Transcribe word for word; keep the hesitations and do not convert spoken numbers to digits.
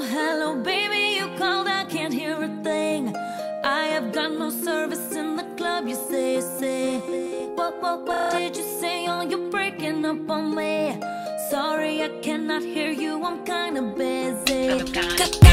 hello, baby, you called, I can't hear a thing. I have got no service in the club, you say, say. What, what, what did you say? Oh, you're breaking up on me. Sorry, I cannot hear you, I'm kinda busy.